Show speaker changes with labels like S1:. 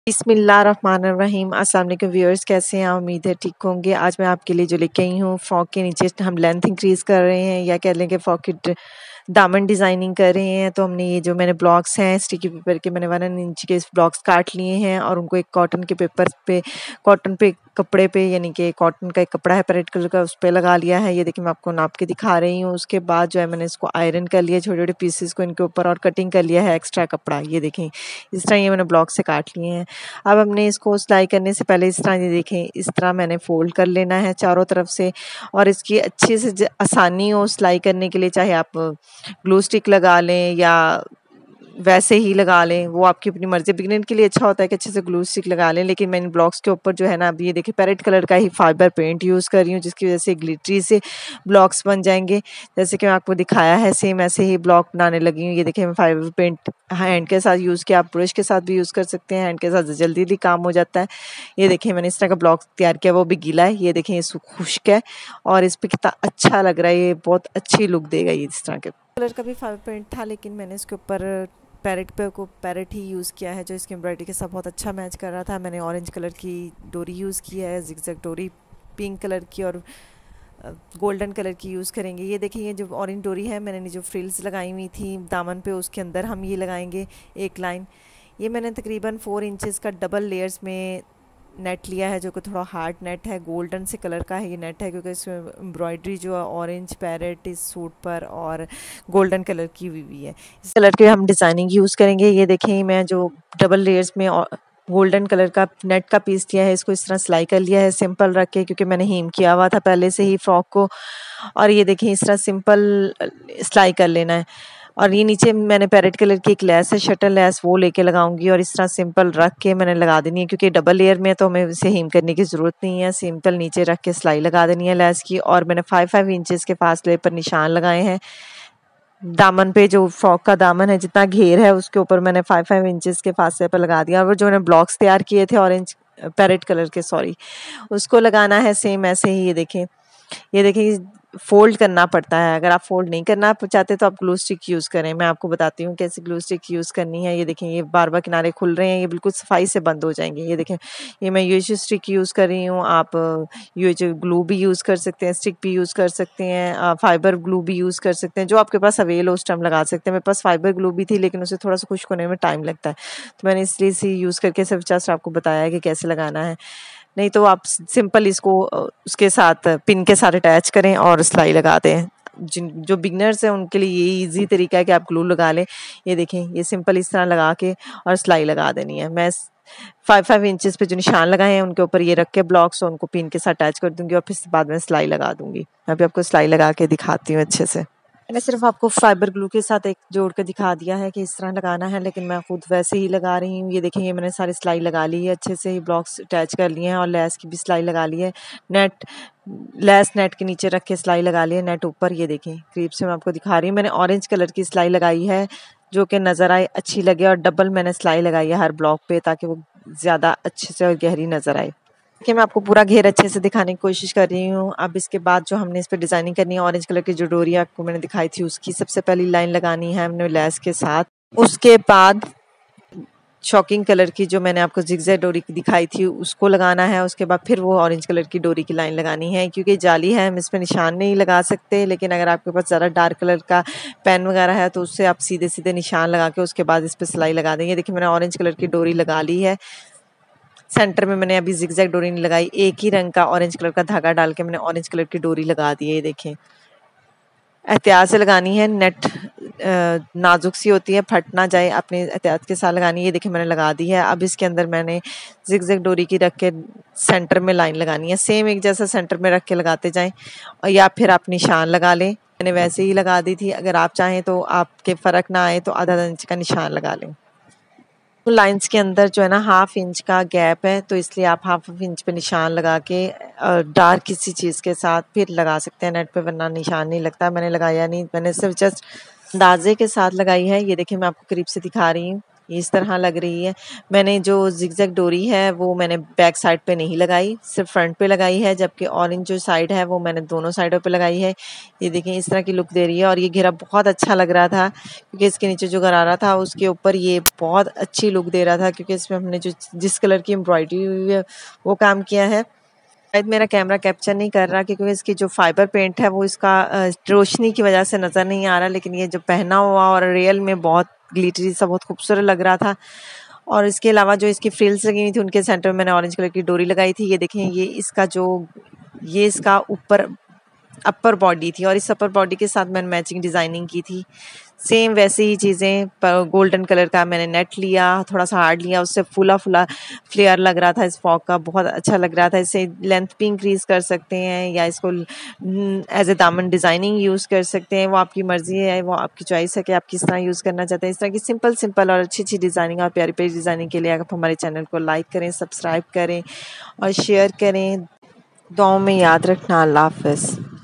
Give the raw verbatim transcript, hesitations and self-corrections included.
S1: बिस्मिल्लाहिर्रहमानिर्रहीम। अस्सलाम वालेकुम व्यूअर्स, कैसे हैं? उम्मीद है ठीक होंगे। आज मैं आपके लिए जो लेके आई हूँ, फ्रॉक के नीचे हम लेंथ इंक्रीज़ कर रहे हैं या कह लें कि फ्रॉक की ड दामन डिज़ाइनिंग कर रहे हैं। तो हमने ये जो मैंने ब्लॉक्स हैं स्टिकी पेपर के, मैंने वन इंच के ब्लॉक्स काट लिए हैं और उनको एक कॉटन के पेपर पे कॉटन पे कपड़े पे यानी कि कॉटन का एक कपड़ा है रेड कलर का, उस पे लगा लिया है। ये देखिए मैं आपको नाप के दिखा रही हूँ। उसके बाद जो है मैंने इसको आयरन कर लिया छोटे-छोटे पीसेस को इनके ऊपर और कटिंग कर लिया है एक्स्ट्रा कपड़ा। ये देखें इस तरह ये मैंने ब्लॉक से काट लिए हैं। अब हमने इसको सिलाई करने से पहले इस तरह ये देखें इस तरह मैंने फ़ोल्ड कर लेना है चारों तरफ से और इसकी अच्छे से ज आसानी हो सिलाई करने के लिए, चाहे आप ग्लू स्टिक लगा लें या वैसे ही लगा लें, वो आपकी अपनी मर्ज़ी। बिगिनर के लिए अच्छा होता है कि अच्छे से ग्लू स्टिक लगा लें, लेकिन मैंने ब्लॉक्स के ऊपर जो है ना, अब ये देखिए पैरेट कलर का ही फाइबर पेंट यूज़ कर रही हूँ, जिसकी वज़ह से ग्लिटरी से ब्लॉक्स बन जाएँगे। जैसे कि मैं आपको दिखाया है सेम ऐसे ही ब्लॉक बनाने लगी हूँ। ये देखिए मैं फाइबर पेंट हैंड के साथ यूज़ किया, आप ब्रश के साथ भी यूज़ कर सकते हैं, हैंड के साथ जल्दी-जल्दी काम हो जाता है। ये देखिए मैंने इस तरह का ब्लॉक तैयार किया, वो भी गीला है। ये देखें ये सु खुश्क है और इस पे कितना अच्छा लग रहा है, ये बहुत अच्छी लुक देगा ये इस तरह के। कलर का भी फाइबर पेंट था, लेकिन मैंने इसके ऊपर पैरेट पे को पैरेट ही यूज़ किया है, जो इसकी एम्ब्रॉयडरी के साथ बहुत अच्छा मैच कर रहा था। मैंने ऑरेंज कलर की डोरी यूज़ की है, ज़िगज़ैग डोरी पिंक कलर की और गोल्डन कलर की यूज़ करेंगे। ये देखिए ये जो ऑरेंज डोरी है, मैंने जो फ्रिल्स लगाई हुई थी दामन पे, उसके अंदर हम ये लगाएंगे एक लाइन। ये मैंने तकरीबन फोर इंचेस का डबल लेयर्स में नेट लिया है, जो कि थोड़ा हार्ड नेट है, गोल्डन से कलर का है ये नेट है, क्योंकि इसमें एम्ब्रॉयडरी जो है ऑरेंज पैरेट इस सूट पर और गोल्डन कलर की हुई हुई है। इस कलर के हम डिज़ाइनिंग यूज़ करेंगे। ये देखें मैं जो डबल लेयर्स में गोल्डन कलर का नेट का पीस लिया है, इसको इस तरह सिलाई कर लिया है सिंपल रख के, क्योंकि मैंने हीम किया हुआ था पहले से ही फ्रॉक को। और ये देखिए इस तरह सिंपल सिलाई कर लेना है। और ये नीचे मैंने पैरेट कलर की एक लेस है, शटल लेस, वो लेके लगाऊंगी और इस तरह सिंपल रख के मैंने लगा देनी है, क्योंकि डबल लेयर में तो हमें इसे हीम करने की ज़रूरत नहीं है। सिंपल नीचे रख के सिलाई लगा देनी है लेस की। और मैंने फाइव फाइव इंचेस के फासले पर निशान लगाए हैं दामन पे। जो फ्रॉक का दामन है जितना घेर है उसके ऊपर मैंने फाइव फाइव इंचेस के फासले पर लगा दिया। और जो मैंने ब्लॉक्स तैयार किए थे ऑरेंज पैरेट कलर के, सॉरी, उसको लगाना है सेम ऐसे ही। ये देखें ये देखिए फोल्ड करना पड़ता है, अगर आप फोल्ड नहीं करना चाहते तो आप ग्लू स्टिक यूज़ करें। मैं आपको बताती हूँ कैसे ग्लू स्टिक यूज़ करनी है। ये देखें ये बार बार किनारे खुल रहे हैं, ये बिल्कुल सफाई से बंद हो जाएंगे। ये देखें ये मैं यूएच स्टिक यूज़ कर रही हूँ, आप यूएच ग्लू भी यूज़ कर सकते हैं, स्टिक भी यूज़ कर सकते हैं, फाइबर ग्लू भी यूज़ कर सकते हैं, जो आपके पास अवेल हो उस टाइम लगा सकते हैं। मेरे पास फाइबर ग्लू भी थी, लेकिन उसे थोड़ा सा खुश्क होने में टाइम लगता है, तो मैंने इसलिए इसे यूज़ करके सिर्फ जस्ट आपको बताया है कि कैसे लगाना है। नहीं तो आप सिंपल इसको उसके साथ पिन के साथ अटैच करें और सिलाई लगा दें। जिन जो बिगनर्स हैं उनके लिए ये इजी तरीका है कि आप ग्लू लगा लें। ये देखें ये सिंपल इस तरह लगा के और सिलाई लगा देनी है। मैं फाइव फाइव इंचेस पे जो निशान लगाए हैं उनके ऊपर ये रख के ब्लॉक्स उनको पिन के साथ अटैच कर दूंगी और फिर बाद में सिलाई लगा दूंगी। मैं भी आपको सिलाई लगा के दिखाती हूँ अच्छे से। मैंने सिर्फ आपको फाइबर ग्लू के साथ एक जोड़ कर दिखा दिया है कि इस तरह लगाना है, लेकिन मैं खुद वैसे ही लगा रही हूँ। ये देखें ये मैंने सारी सिलाई लगा ली है, अच्छे से ही ब्लॉक्स अटैच कर लिए हैं और लेस की भी सिलाई लगा ली है। नेट लेस नेट के नीचे रख के सिलाई लगा ली है, नेट ऊपर। ये देखें करीब से मैं आपको दिखा रही हूँ। मैंने ऑरेंज कलर की सिलाई लगाई है जो कि नज़र आए अच्छी लगे, और डबल मैंने सिलाई लगाई है हर ब्लॉक पे ताकि वो ज़्यादा अच्छे से और गहरी नज़र आए। देखिए मैं आपको पूरा घेर अच्छे से दिखाने की कोशिश कर रही हूँ। अब इसके बाद जो हमने इस पे डिज़ाइनिंग करनी है, ऑरेंज कलर की जो डोरी आपको मैंने दिखाई थी उसकी सबसे पहली लाइन लगानी है हमने लेस के साथ। उसके बाद शॉकिंग कलर की जो मैंने आपको जिगजैग डोरी दिखाई थी उसको लगाना है। उसके बाद फिर वो ऑरेंज कलर की डोरी की लाइन लगानी है। क्योंकि जाली है हम इस पर निशान नहीं लगा सकते, लेकिन अगर आपके पास ज़्यादा डार्क कलर का पेन वगैरह है तो उससे आप सीधे सीधे निशान लगा के उसके बाद इस पर सिलाई लगा देंगे। देखिए मैंने ऑरेंज कलर की डोरी लगा ली है। सेंटर में मैंने अभी जिगजैग डोरी नहीं लगाई, एक ही रंग का ऑरेंज कलर का धागा डाल के मैंने ऑरेंज कलर की डोरी लगा दी है। ये देखें एहतियात से लगानी है, नेट नाजुक सी होती है, फट ना जाए, अपने एहतियात के साथ लगानी है। ये देखिए मैंने लगा दी है। अब इसके अंदर मैंने जिगजैग डोरी की रख के सेंटर में लाइन लगानी है, सेम एक जैसा सेंटर में रख के लगाते जाएं, और या फिर आप निशान लगा लें। मैंने वैसे ही लगा दी थी, अगर आप चाहें तो आपके फ़र्क ना आए तो आधा इंच का निशान लगा लें। तो लाइंस के अंदर जो है ना हाफ इंच का गैप है, तो इसलिए आप हाफ इंच पे निशान लगा के डार्क किसी चीज़ के साथ फिर लगा सकते हैं नेट पे, वरना निशान नहीं लगता। मैंने लगाया नहीं, मैंने सिर्फ जस्ट अंदाजे के साथ लगाई है। ये देखिए मैं आपको करीब से दिखा रही हूँ। ये इस तरह लग रही है। मैंने जो ज़िगज़ैग डोरी है वो मैंने बैक साइड पे नहीं लगाई, सिर्फ फ्रंट पे लगाई है, जबकि ऑरेंज जो साइड है वो मैंने दोनों साइडों पे लगाई है। ये देखें इस तरह की लुक दे रही है और ये घेरा बहुत अच्छा लग रहा था क्योंकि इसके नीचे जो गरारा था उसके ऊपर ये बहुत अच्छी लुक दे रहा था क्योंकि इसमें हमने जो जिस कलर की एम्ब्रॉयडरी हुई है वो काम किया है। शायद मेरा कैमरा कैप्चर नहीं कर रहा क्योंकि इसकी जो फाइबर पेंट है वो इसका अ, रोशनी की वजह से नज़र नहीं आ रहा, लेकिन ये जो पहना हुआ और रियल में बहुत ग्लिटरी सा बहुत खूबसूरत लग रहा था। और इसके अलावा जो इसकी फ्रिल्स लगी हुई थी उनके सेंटर में मैंने ऑरेंज कलर की डोरी लगाई थी। ये देखें ये इसका जो ये इसका ऊपर अपर बॉडी थी और इस अपर बॉडी के साथ मैंने मैचिंग डिज़ाइनिंग की थी। सेम वैसे ही चीज़ें पर गोल्डन कलर का मैंने नेट लिया, थोड़ा सा हार्ड लिया, उससे फूला फूला फ्लेयर लग रहा था इस फ्रॉक का, बहुत अच्छा लग रहा था। इससे लेंथ भी इंक्रीज़ कर सकते हैं या इसको एज ए दामन डिज़ाइनिंग यूज़ कर सकते हैं, वो आपकी मर्ज़ी है, वो आपकी चॉइस है कि आप किस तरह यूज़ करना चाहते हैं। इस तरह की सिंपल सिंपल और अच्छी अच्छी डिज़ाइनिंग और प्यारी प्यारी डिज़ाइनिंग के लिए आप हमारे चैनल को लाइक करें, सब्सक्राइब करें और शेयर करें। दुआओं में याद रखना। अल्लाह हाफ़िज़।